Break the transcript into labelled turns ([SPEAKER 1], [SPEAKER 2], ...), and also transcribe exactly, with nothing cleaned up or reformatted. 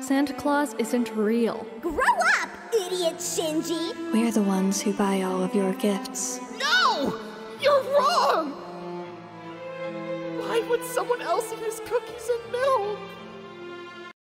[SPEAKER 1] Santa Claus isn't real.
[SPEAKER 2] Grow up, idiot Shinji!
[SPEAKER 1] We're the ones who buy all of your gifts.
[SPEAKER 3] No! You're wrong! Why would someone else eat his cookies and milk?